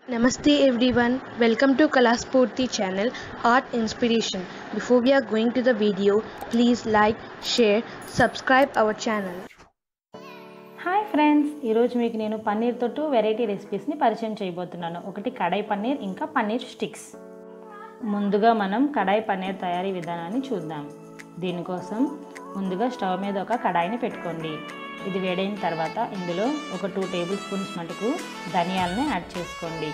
Namaste everyone, welcome to Kalaspurti channel Art Inspiration. Before we are going to the video, please like, share, subscribe our channel. Hi friends, ఈరోజు మీకు నేను పన్నీర్తో 2 variety రెసిపీస్ని పరిచయం చేయబోతున్నాను. ఒకటి కడాయి పన్నీర్, ఇంకా paneer sticks. ముందుగా మనం కడాయి పన్నీర్ తయారీ విధానాన్ని చూద్దాం. దీనికోసం ముందుగా స్టవ్ మీద ఒక కడాయిని పెట్టుకోండి. ఇది వేడైన తర్వాత ఇందులో ఒక 2 టేబుల్ స్పూన్స్ మటుకు ధనియాలను యాడ్ చేసుకోండి.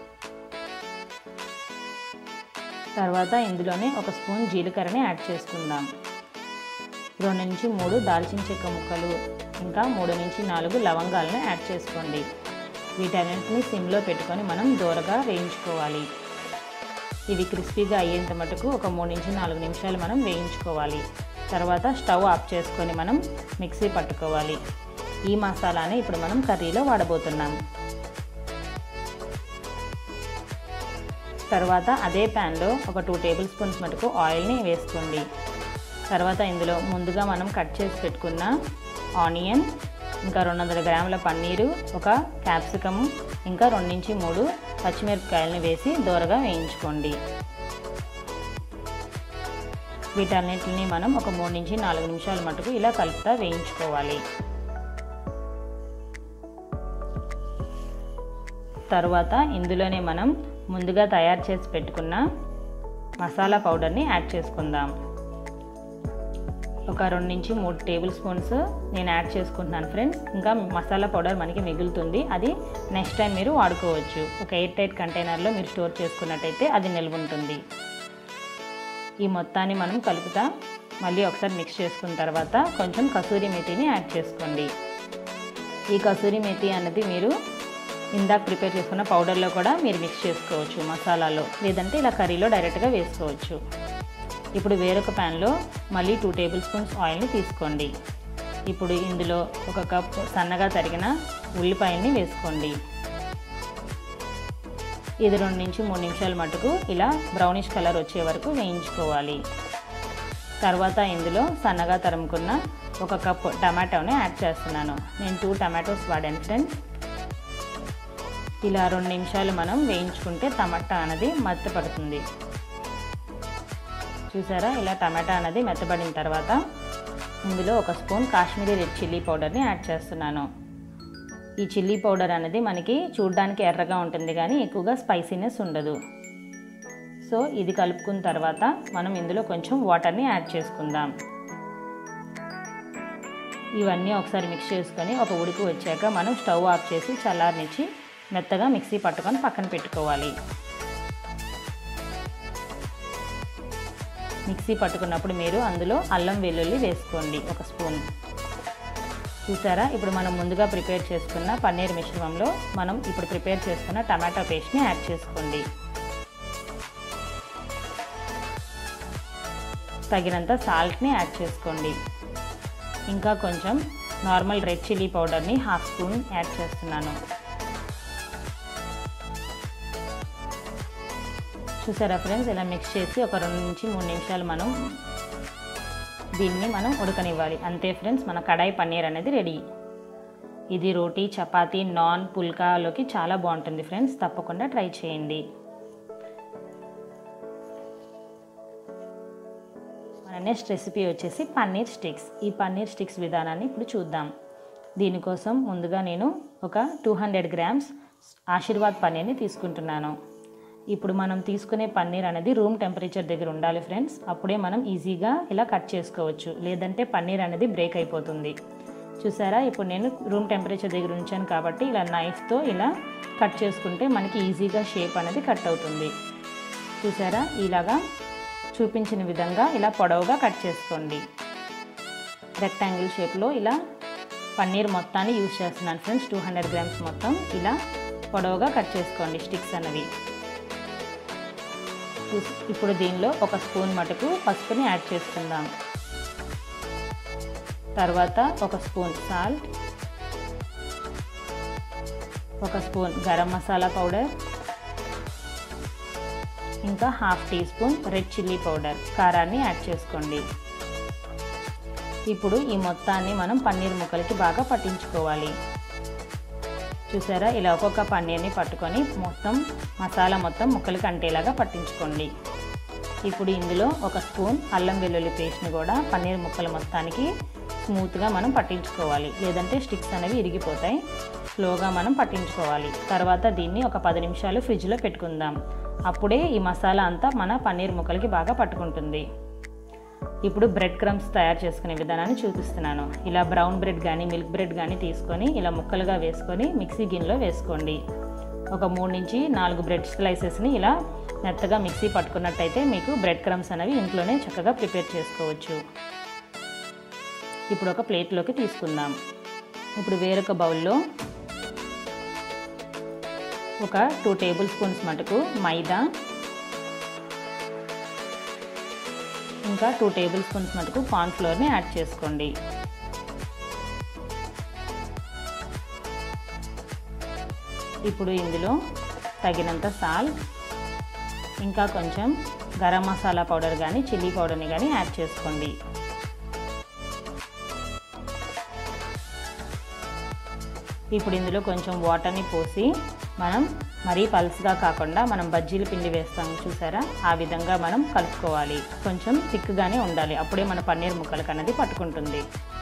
తర్వాత ఇందులోనే ఒక స్పూన్ జీలకర్రని యాడ్ చేసుకుందాం. 2 నుంచి 3 దాల్చిన చెక్క ముక్కలు, ఇంకా 3 నుంచి 4 లవంగాలను యాడ్ చేసుకోండి. వీటన్నింటినీ సిమ్లో పెట్టుకొని మనం దోరగా వేయించుకోవాలి. ఇవి క్రిస్పీగా అయ్యేంత మటుకు ఒక 3 నుంచి 4 నిమిషాలు మనం వేయించుకోవాలి. తర్వాత స్టవ్ ఆఫ్ చేసుకొని మనం మిక్సీ పట్టుకోవాలి. ఈ మసాలాని ఇప్పుడు మనం కర్రీలో వాడబోతున్నాం. తర్వాత అదే ప్యాన్లో ఒక 2 టేబుల్ స్పూన్స్ మటుకు ఆయిల్ని వేసుకోండి. తర్వాత ఇందులో ముందుగా మనం కట్ చేసి పెట్టుకున్న ఆనియన్, ఇంకా 200 గ్రాముల పన్నీరు, ఒక క్యాప్సికమ్, ఇంకా 2 నుంచి 3 పచ్చిమిరపకాయలని వేసి దోరగా వేయించుకోండి. వీటన్నిటిని మనం ఒక 3 నుంచి 4 నిమిషాల మటుకు ఇలా కలుపుతా వేయించుకోవాలి. తర్వాత ఇందులోనే మనం ముందుగా తయారు చేసి పెట్టుకున్న మసాలా పౌడర్ని యాడ్ చేసుకుందాం. ఒక 2 నుంచి 3 టేబుల్ స్పూన్స్ నేను యాడ్ చేసుకుంటున్నాను ఫ్రెండ్స్. ఇంకా మసాలా పౌడర్ మనకి మిగులుతుంది, అది నెక్స్ట్ టైం మీరు వాడుకోవచ్చు. ఒక ఎయిర్ టైట్ కంటైనర్లో మీరు స్టోర్ చేసుకున్నట్టయితే అది నిల్వ ఉంటుంది. ఈ మొత్తాన్ని మనం కలుపుతా మళ్ళీ ఒకసారి మిక్స్ చేసుకున్న తర్వాత కొంచెం కసూరి మేతిని యాడ్ చేసుకోండి. ఈ కసూరి మేతి అన్నది మీరు ఇందాక ప్రిపేర్ చేసుకున్న పౌడర్లో కూడా మీరు మిక్స్ చేసుకోవచ్చు, మసాలాలో, లేదంటే ఇలా కర్రీలో డైరెక్ట్గా వేసుకోవచ్చు. ఇప్పుడు వేరొక ప్యాన్లో మళ్ళీ 2 టేబుల్ స్పూన్స్ ఆయిల్ని తీసుకోండి. ఇప్పుడు ఇందులో ఒక కప్ సన్నగా తరిగిన ఉల్లిపాయల్ని వేసుకోండి. ఇది 2 నుంచి 3 నిమిషాల మటుకు ఇలా బ్రౌనిష్ కలర్ వచ్చే వరకు వేయించుకోవాలి. తర్వాత ఇందులో సన్నగా తరుముకున్న ఒక కప్ టమాటోని యాడ్ చేస్తున్నాను. నేను 2 టమాటోస్ వాడాను ఫ్రెండ్స్. ఇలా 2 నిమిషాలు మనం వేయించుకుంటే టమాటా అనేది మెత్తపడుతుంది. చూసారా, ఇలా టమాటా అనేది మెత్తబడిన తర్వాత ఇందులో ఒక స్పూన్ కాశ్మీరీ రెడ్ చిల్లీ పౌడర్ని యాడ్ చేస్తున్నాను. ఈ చిల్లీ పౌడర్ అనేది మనకి చూడడానికి ఎర్రగా ఉంటుంది కానీ ఎక్కువగా స్పైసీనెస్ ఉండదు. సో ఇది కలుపుకున్న తర్వాత మనం ఇందులో కొంచెం వాటర్ని యాడ్ చేసుకుందాం. ఇవన్నీ ఒకసారి మిక్స్ చేసుకొని ఒక ఉడికి వచ్చాక మనం స్టవ్ ఆఫ్ చేసి చల్లారనిచ్చి మెత్తగా మిక్సీ పట్టుకొని పక్కన పెట్టుకోవాలి. మిక్సీ పట్టుకున్నప్పుడు మీరు అందులో అల్లం వెల్లుల్లి వేసుకోండి, ఒక స్పూన్. చూసారా, ఇప్పుడు మనం ముందుగా ప్రిపేర్ చేసుకున్న పన్నీర్ మిశ్రమంలో మనం ఇప్పుడు ప్రిపేర్ చేసుకున్న టమాటో పేస్ట్ని యాడ్ చేసుకోండి. తగినంత సాల్ట్ని యాడ్ చేసుకోండి. ఇంకా కొంచెం నార్మల్ రెడ్ చిల్లీ పౌడర్ని 1/2 స్పూన్ యాడ్ చేస్తున్నాను. చూసారా ఫ్రెండ్స్, ఇలా మిక్స్ చేసి ఒక 2 నుంచి 3 నిమిషాలు దీన్ని మనం ఉడకనివ్వాలి. అంతే ఫ్రెండ్స్, మన కడాయి పన్నీర్ అనేది రెడీ. ఇది రోటీ, చపాతీ, నాన్, పుల్కాలోకి చాలా బాగుంటుంది ఫ్రెండ్స్. తప్పకుండా ట్రై చేయండి. మన నెక్స్ట్ రెసిపీ వచ్చేసి పన్నీర్ స్టిక్స్. ఈ పన్నీర్ స్టిక్స్ విధానాన్ని ఇప్పుడు చూద్దాం. దీనికోసం ముందుగా నేను ఒక 200 గ్రామ్స్ ఆశీర్వాద్ పన్నీర్ని తీసుకుంటున్నాను. ఇప్పుడు మనం తీసుకునే పన్నీర్ అనేది రూమ్ టెంపరేచర్ దగ్గర ఉండాలి ఫ్రెండ్స్. అప్పుడే మనం ఈజీగా ఇలా కట్ చేసుకోవచ్చు, లేదంటే పన్నీర్ అనేది బ్రేక్ అయిపోతుంది. చూసారా, ఇప్పుడు నేను రూమ్ టెంపరేచర్ దగ్గర ఉంచాను కాబట్టి ఇలా నైఫ్తో ఇలా కట్ చేసుకుంటే మనకి ఈజీగా షేప్ అనేది కట్ అవుతుంది. చూసారా, ఇలాగా చూపించిన విధంగా ఇలా పొడవుగా కట్ చేసుకోండి. రెక్టాంగిల్ షేప్లో ఇలా పన్నీర్ మొత్తాన్ని యూజ్ చేస్తున్నాను ఫ్రెండ్స్. 200 గ్రామ్స్ మొత్తం ఇలా పొడవుగా కట్ చేసుకోండి స్టిక్స్ అనేవి. ఇప్పుడు దీనిలో ఒక స్పూన్ మటుకు పసుపుని యాడ్ చేసుకుందాం. తర్వాత ఒక స్పూన్ సాల్ట్, ఒక స్పూన్ గరం మసాలా పౌడర్, ఇంకా 1/2 tea spoon red chilli powder, కారాన్ని యాడ్ చేసుకోండి. ఇప్పుడు ఈ మొత్తాన్ని మనం పన్నీర్ ముక్కలకి బాగా పట్టించుకోవాలి. చూసారా, ఇలా ఒక్కొక్క పన్నీర్ని పట్టుకొని మొత్తం మసాలా మొత్తం ముక్కలకి అంటేలాగా పట్టించుకోండి. ఇప్పుడు ఇందులో ఒక స్పూన్ అల్లం వెల్లుల్లి పేస్ట్ని కూడా పన్నీర్ ముక్కల మొత్తానికి స్మూత్గా మనం పట్టించుకోవాలి, లేదంటే స్టిక్స్ అనేవి ఇరిగిపోతాయి. స్లోగా మనం పట్టించుకోవాలి. తర్వాత దీన్ని ఒక 10 నిమిషాలు ఫ్రిడ్జ్లో పెట్టుకుందాం. అప్పుడే ఈ మసాలా అంతా మన పన్నీర్ ముక్కలకి బాగా పట్టుకుంటుంది. ఇప్పుడు బ్రెడ్ క్రమ్స్ తయారు చేసుకునే విధానాన్ని చూపిస్తున్నాను. ఇలా బ్రౌన్ బ్రెడ్ కానీ మిల్క్ బ్రెడ్ కానీ తీసుకొని ఇలా ముక్కలుగా వేసుకొని మిక్సీ గిన్నెలో వేసుకోండి. ఒక 3 నుంచి 4 బ్రెడ్ స్లైసెస్ని ఇలా మెత్తగా మిక్సీ పట్టుకున్నట్టయితే మీకు బ్రెడ్ క్రమ్స్ అనేవి ఇంట్లోనే చక్కగా ప్రిపేర్ చేసుకోవచ్చు. ఇప్పుడు ఒక ప్లేట్లోకి తీసుకుందాం. ఇప్పుడు వేరొక బౌల్లో ఒక 2 టేబుల్ స్పూన్స్ మటుకు మైదా, ఇంకా 2 టేబుల్ స్పూన్స్ మటుకు కార్న్ ఫ్లోర్ని యాడ్ చేసుకోండి. ఇప్పుడు ఇందులో తగినంత సాల్ట్, ఇంకా కొంచెం గరం మసాలా పౌడర్ కానీ చిల్లీ పౌడర్ని కానీ యాడ్ చేసుకోండి. ఇప్పుడు ఇందులో కొంచెం వాటర్ని పోసి మనం మరీ పల్స్గా కాకుండా మనం బజ్జీల పిండి వేస్తాము చూసారా, ఆ విధంగా మనం కలుపుకోవాలి. కొంచెం థిక్గానే ఉండాలి, అప్పుడే మన పన్నీర్ ముక్కలకు అన్నది పట్టుకుంటుంది.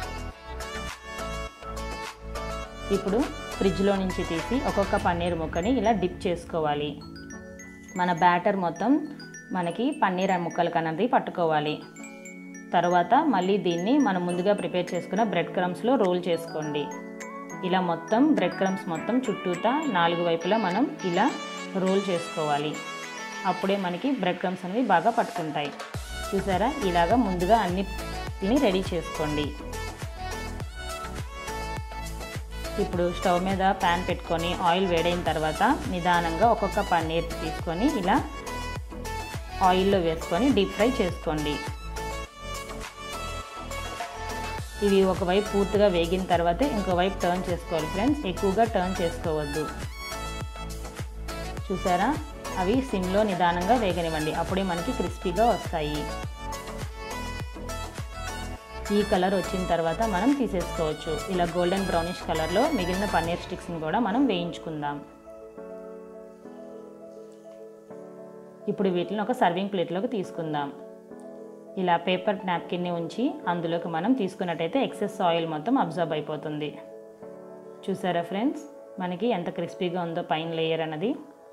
ఇప్పుడు ఫ్రిడ్జ్లో నుంచి తీసి ఒక్కొక్క పన్నీర్ ముక్కని ఇలా డిప్ చేసుకోవాలి. మన బ్యాటర్ మొత్తం మనకి పన్నీర్ ముక్కలకు అన్నది పట్టుకోవాలి. తర్వాత మళ్ళీ దీన్ని మనం ముందుగా ప్రిపేర్ చేసుకున్న బ్రెడ్ క్రమ్స్లో రోల్ చేసుకోండి. ఇలా మొత్తం బ్రెడ్ క్రమ్స్ మొత్తం చుట్టూతా 4 వైపులా మనం ఇలా రోల్ చేసుకోవాలి. అప్పుడే మనకి బ్రెడ్ క్రమ్స్ అనేవి బాగా పట్టుకుంటాయి. చూసారా, ఇలాగా ముందుగా అన్నిటిని రెడీ చేసుకోండి. ఇప్పుడు స్టవ్ మీద ప్యాన్ పెట్టుకొని ఆయిల్ వేడైన తర్వాత నిదానంగా ఒక్కొక్క పన్నీర్ తీసుకొని ఇలా ఆయిల్లో వేసుకొని డీప్ ఫ్రై చేసుకోండి. ఇవి ఒకవైపు పూర్తిగా వేగిన తర్వాత ఇంకోవైపు టర్న్ చేసుకోవాలి ఫ్రెండ్స్, ఎక్కువగా టర్న్ చేసుకోవద్దు. చూసారా, అవి సిమ్లో నిదానంగా వేగనివ్వండి, అప్పుడే మనకి క్రిస్పీగా వస్తాయి. ఈ కలర్ వచ్చిన తర్వాత మనం తీసేసుకోవచ్చు. ఇలా గోల్డెన్ బ్రౌనిష్ కలర్లో మిగిలిన పన్నీర్ స్టిక్స్ని కూడా మనం వేయించుకుందాం. ఇప్పుడు వీటిని ఒక సర్వింగ్ ప్లేట్లోకి తీసుకుందాం. ఇలా పేపర్ నాప్కిన్ని ఉంచి అందులోకి మనం తీసుకున్నట్టయితే ఎక్సెస్ ఆయిల్ మొత్తం అబ్జర్బ్ అయిపోతుంది. చూసారా ఫ్రెండ్స్, మనకి ఎంత క్రిస్పీగా ఉందో పైన లేయర్ అన్నది.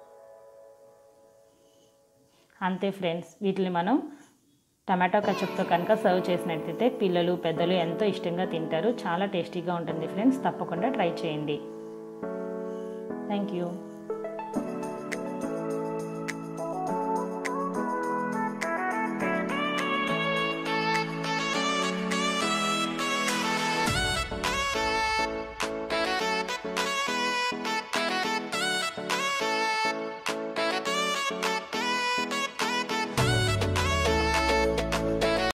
అంతే ఫ్రెండ్స్, వీటిని మనం టమాటో కచప్తో కనుక సర్వ్ చేసినట్టయితే పిల్లలు పెద్దలు ఎంతో ఇష్టంగా తింటారు. చాలా టేస్టీగా ఉంటుంది ఫ్రెండ్స్, తప్పకుండా ట్రై చేయండి. Thank you.